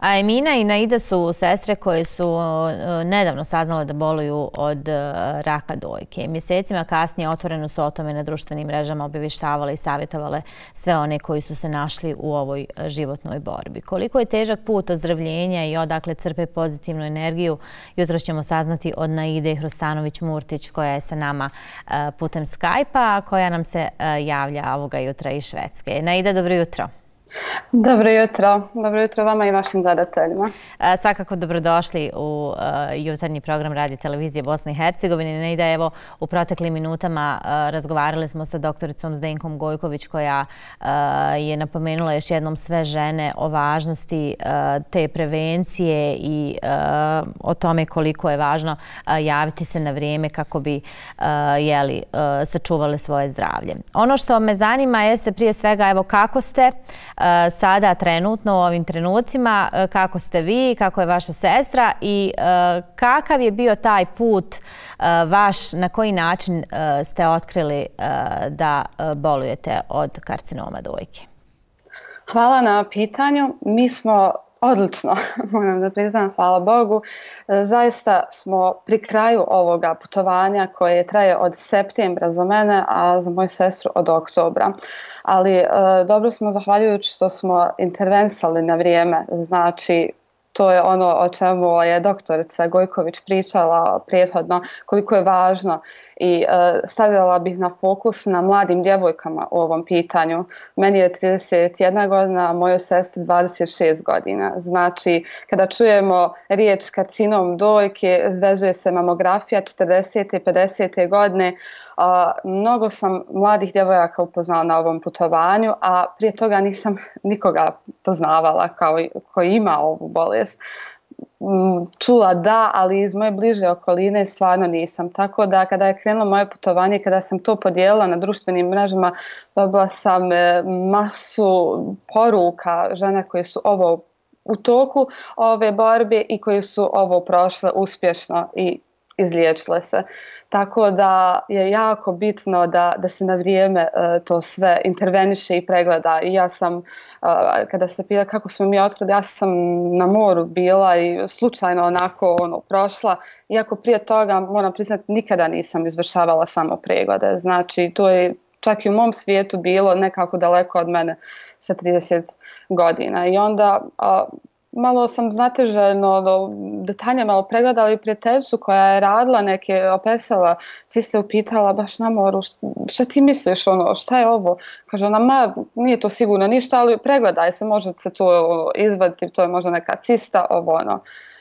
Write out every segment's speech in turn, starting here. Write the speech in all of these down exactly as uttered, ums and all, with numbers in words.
A Emina i Naida su sestre koje su nedavno saznale da boluju od raka dojke. Mjesecima kasnije otvoreno su o tome na društvenim mrežama obavještavale i savjetovale sve one koji su se našli u ovoj životnoj borbi. Koliko je težak put ozdravljenja i odakle crpe pozitivnu energiju, jutros ćemo saznati od Naide Hrostanović-Murtić koja je sa nama putem Skype-a, koja nam se javlja ovoga jutra iz Švedske. Naida, dobro jutro. Dobro jutro. Dobro jutro vama i vašim gledateljima. Svakako dobrodošli u jutarnji program Radio televizije Bosne i Hercegovine. Naida, evo, u proteklim minutama razgovarali smo sa doktoricom Zdenkom Gojković koja je napomenula još jednom sve žene o važnosti te prevencije i o tome koliko je važno javiti se na vrijeme kako bi jeli, sačuvali svoje zdravlje. Ono što me zanima jeste prije svega evo kako ste sada trenutno u ovim trenucima, kako ste vi, kako je vaša sestra i kakav je bio taj put vaš, na koji način ste otkrili da bolujete od karcinoma dojke? Hvala na pitanju. Mi smo odlično, moram da priznam, hvala Bogu. Zaista smo pri kraju ovoga putovanja koje traje od septembra za mene, a za moju sestru od oktobra. Ali e, dobro smo zahvaljujući što smo intervenisali na vrijeme. Znači, to je ono o čemu je doktorica Gojković pričala prethodno, koliko je važno i e, stavljala bih na fokus na mladim djevojkama u ovom pitanju. Meni je trideset jedna godina, a mojoj sestri dvadeset šest godina. Znači, kada čujemo riječ karcinom dojke, vezuje se mamografija četrdesete i pedesete godine. A, mnogo sam mladih djevojaka upoznala na ovom putovanju, a prije toga nisam nikoga poznavala kao, koji ima ovu bolest. Čula da, ali iz moje bliže okoline stvarno nisam. Tako da kada je krenulo moje putovanje, kada sam to podijelila na društvenim mrežama, dobila sam masu poruka žena koje su ovo u toku ove borbe i koji su ovo prošle uspješno i izliječile se. Tako da je jako bitno da, da se na vrijeme uh, to sve interveniše i pregleda. I ja sam, uh, kada se pita kako smo mi otkrili, ja sam na moru bila i slučajno onako ono, prošla. Iako prije toga, moram priznati, nikada nisam izvršavala samo preglede. Znači, to je čak i u mom svijetu bilo nekako daleko od mene sa trideset godina. I onda... Uh, Malo sam znateženo, detaljnije malo pregledala i prijateljicu koja je radila neke opesala, ciste upitala baš na moru, šta ti misliš, ono, šta je ovo? Kaže ona, ma nije to sigurno ništa, ali pregledaj se, može se to izvaditi, to je možda neka cista, ovo ono.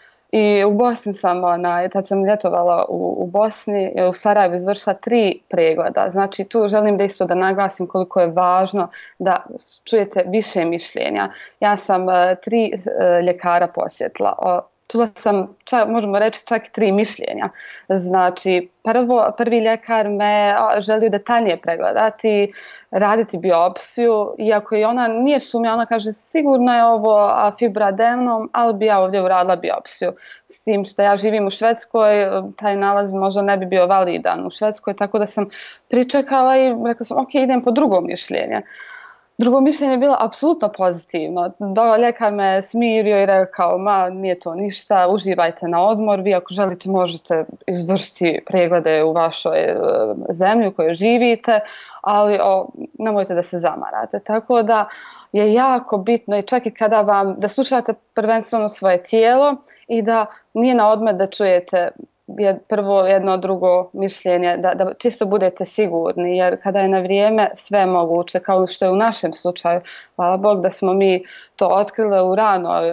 I u Bosni sam, ona, tad sam ljetovala u, u Bosni, u Sarajevu izvršila tri pregleda. Znači tu želim da isto da naglasim koliko je važno da čujete više mišljenja. Ja sam uh, tri uh, ljekara posjetila. O, čula sam, čak, možemo reći, čak tri mišljenja. Znači, prvo, prvi ljekar me želio detaljnije pregledati, raditi biopsiju, iako i ona nije sumnja, ona kaže sigurno je ovo fibradenom, ali bi ja ovdje uradila biopsiju. S tim što ja živim u Švedskoj, taj nalaz možda ne bi bio validan u Švedskoj, tako da sam pričekala i rekla sam, ok, idem po drugo mišljenje. Drugo mišljenje je bilo apsolutno pozitivno. Do, ljekar me smirio i rekao, ma nije to ništa, uživajte na odmor, vi ako želite možete izvršiti preglede u vašoj e, zemlji u kojoj živite, ali o, nemojte da se zamarate. Tako da je jako bitno i čak i kada vam, da slušate prvenstveno svoje tijelo i da nije na odmet da čujete je prvo jedno drugo mišljenje, da, da čisto budete sigurni, jer kada je na vrijeme sve moguće, kao što je u našem slučaju, hvala Bog da smo mi to otkrili u ranoj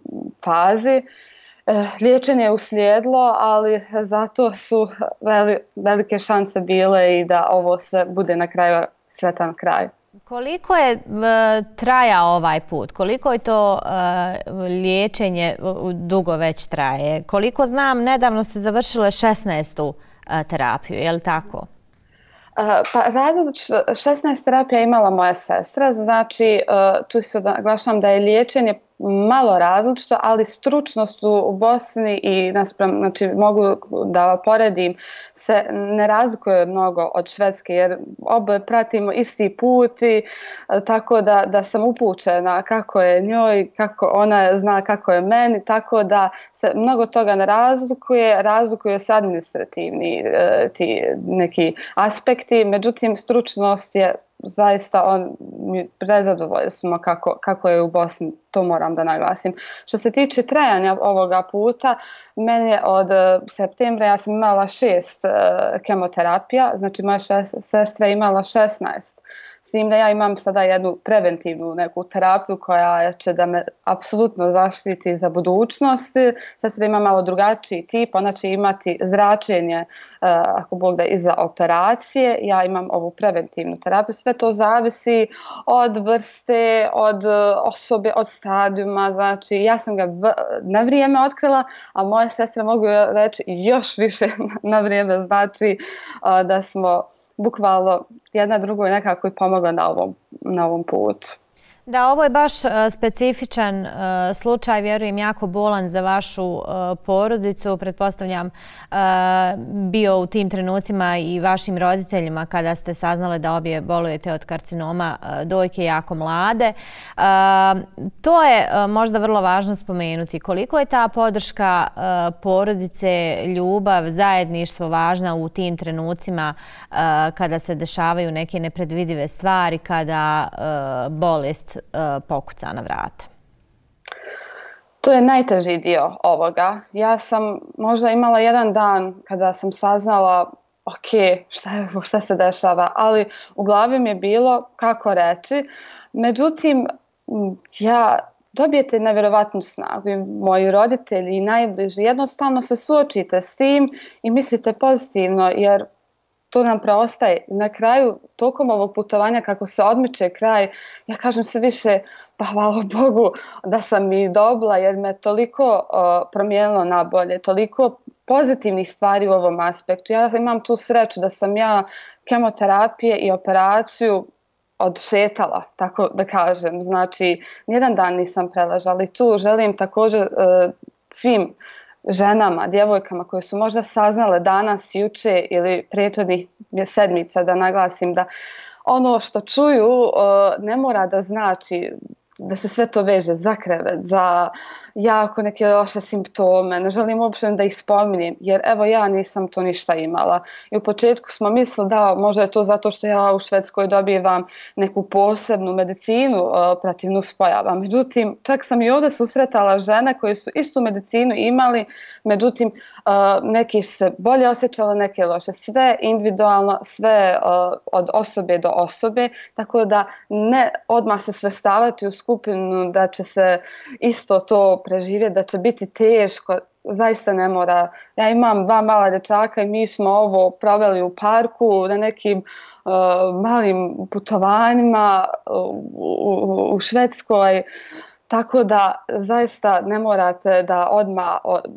fazi, liječenje je uslijedilo, ali zato su veli, velike šanse bile i da ovo sve bude na kraju sretan kraj. Koliko je uh, trajao ovaj put? Koliko je to uh, liječenje uh, dugo već traje? Koliko znam, nedavno ste završile šesnaestu uh, terapiju, je li tako? Uh, pa radila šesnaest terapija imala moja sestra, znači uh, tu se naglašavam da je liječenje malo različito, ali stručnost u Bosni i naspram, znači mogu da poredim, se ne razlikuje mnogo od Švedske, jer oboje pratimo isti put i tako da, da sam upućena kako je njoj, kako ona zna kako je meni, tako da se mnogo toga ne razlikuje, razlikuje se administrativni ti neki aspekti, međutim stručnost je zaista on mi prezadovoljni smo kako, kako je u Bosni, to moram da naglasim. Što se tiče trajanja ovoga puta, meni je od septembra, ja sam imala šest uh, kemoterapija, znači moja šest, sestra je imala šesnaest. S tim da ja imam sada jednu preventivnu neku terapiju koja će da me apsolutno zaštiti za budućnost. Sestra ima malo drugačiji tip, ona će imati zračenje, ako Bog da, iza operacije. Ja imam ovu preventivnu terapiju. Sve to zavisi od vrste, od osobe, od stadijuma. Znači, ja sam ga na vrijeme otkrila, a moje sestre mogu reći još više na vrijeme. Znači, da smo bukvalno jedna drugoj nekako i pomogla na ovom, na ovom putu. Da, ovo je baš specifičan slučaj, vjerujem, jako bolan za vašu porodicu. Pretpostavljam bio u tim trenucima i vašim roditeljima kada ste saznale da obje bolujete od karcinoma dojke jako mlade. To je možda vrlo važno spomenuti. Koliko je ta podrška porodice, ljubav, zajedništvo važna u tim trenucima kada se dešavaju neke nepredvidive stvari, kada bolest pokuca na vrata? To je najteži dio ovoga. Ja sam možda imala jedan dan kada sam saznala ok, šta, šta se dešava, ali u glavi mi je bilo kako reći. Međutim, ja dobijete nevjerovatnu snagu i moji roditelji i najbliži. Jednostavno se suočite s tim i mislite pozitivno, jer to nam preostaje. Na kraju, tokom ovog putovanja, kako se odmiče kraj, ja kažem se više, pa hvala Bogu da sam i dobila, jer me toliko uh, promijenilo na bolje, toliko pozitivnih stvari u ovom aspektu. Ja imam tu sreću da sam ja kemoterapije i operaciju odšetala, tako da kažem. Znači, nijedan dan nisam preležala i tu želim također uh, svim ženama, djevojkama koje su možda saznale danas, juče ili prethodnih sedmica, da naglasim da ono što čuju ne mora da znači da se sve to veže za krevet, za jako neke loše simptome. Ne želim uopšte da ih spominjem, jer evo ja nisam to ništa imala. I u početku smo mislili da možda je to zato što ja u Švedskoj dobivam neku posebnu medicinu uh, protiv nuspojava. Međutim, čak sam i ovdje susretala žene koje su istu medicinu imali, međutim, uh, neki su se bolje osjećale, neke loše. Sve individualno, sve uh, od osobe do osobe, tako da ne odmah se svrstavati u skupinu da će se isto to preživjeti, da će biti teško, zaista ne mora. Ja imam dva mala dječaka i mi smo ovo proveli u parku na nekim uh, malim putovanjima u, u, u Švedskoj, tako da zaista ne morate da odmah,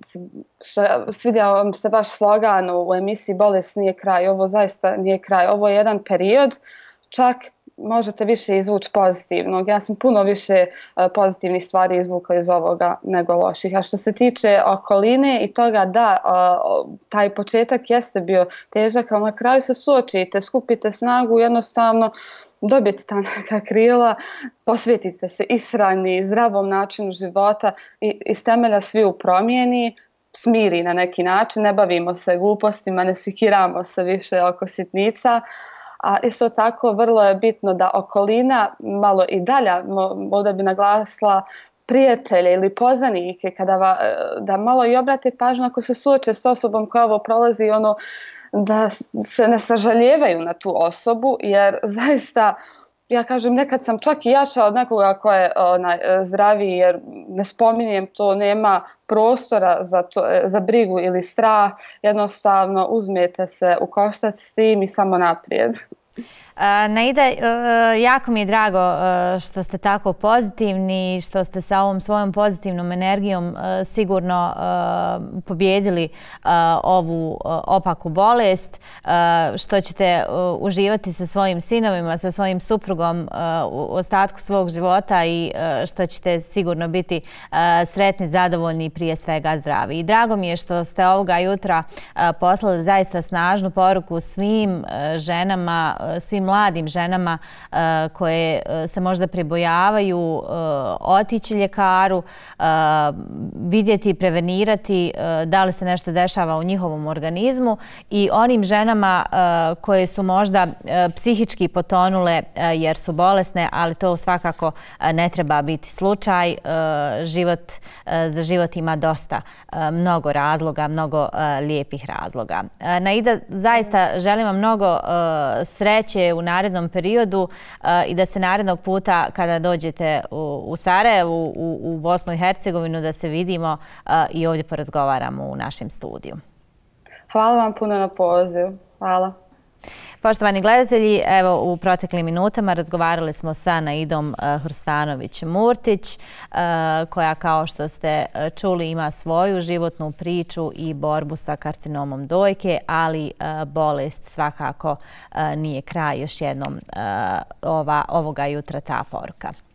svidio vam se vaš slogan u emisiji Bolest nije kraj, ovo zaista nije kraj, ovo je jedan period, čak možete više izvući pozitivnog. Ja sam puno više pozitivnih stvari izvukla iz ovoga nego loših. A što se tiče okoline i toga da, taj početak jeste bio težak, ali na kraju se suočite, skupite snagu, jednostavno dobijete ta neka krila, posvetite se ishrani, zdravom načinu života i iz temelja svi u promjeni, smiri na neki način, ne bavimo se glupostima, ne sikiramo se više oko sitnica. A isto tako vrlo je bitno da okolina malo i dalja, ovdje bi naglasila prijatelje ili poznanike, kada va, da malo i obrate pažnju ako se suoče s osobom koja ovo prolazi, ono, da se ne sažaljevaju na tu osobu, jer zaista, ja kažem, nekad sam čak i jača od nekoga ko je onaj, zdraviji, jer ne spominjem to, nema prostora za, to, za brigu ili strah, jednostavno uzmete se u koštac s tim i samo naprijed. Naida, jako mi je drago što ste tako pozitivni, što ste sa ovom svojom pozitivnom energijom sigurno pobjedili ovu opaku bolest, što ćete uživati sa svojim sinovima, sa svojim suprugom u ostatku svog života i što ćete sigurno biti sretni, zadovoljni i prije svega zdravi. I drago mi je što ste ovoga jutra poslali zaista snažnu poruku svim ženama, svim mladim ženama koje se možda pribojavaju otići ljekaru, vidjeti i prevenirati da li se nešto dešava u njihovom organizmu i onim ženama koje su možda psihički potonule jer su bolesne, ali to svakako ne treba biti slučaj. Život, za život ima dosta, mnogo razloga, mnogo lijepih razloga. Naida, zaista želim vam mnogo sreće u narednom periodu i da se narednog puta kada dođete u Sarajevu, u Bosnu i Hercegovinu, da se vidimo i ovdje porazgovaramo u našem studiju. Hvala vam puno na pozivu. Hvala. Poštovani gledatelji, evo u proteklim minutama razgovarali smo sa Naidom Hrstanović-Murtić, koja, kao što ste čuli, ima svoju životnu priču i borbu sa karcinomom dojke, ali bolest svakako nije kraj. Još jednom ovoga jutra ta poruka.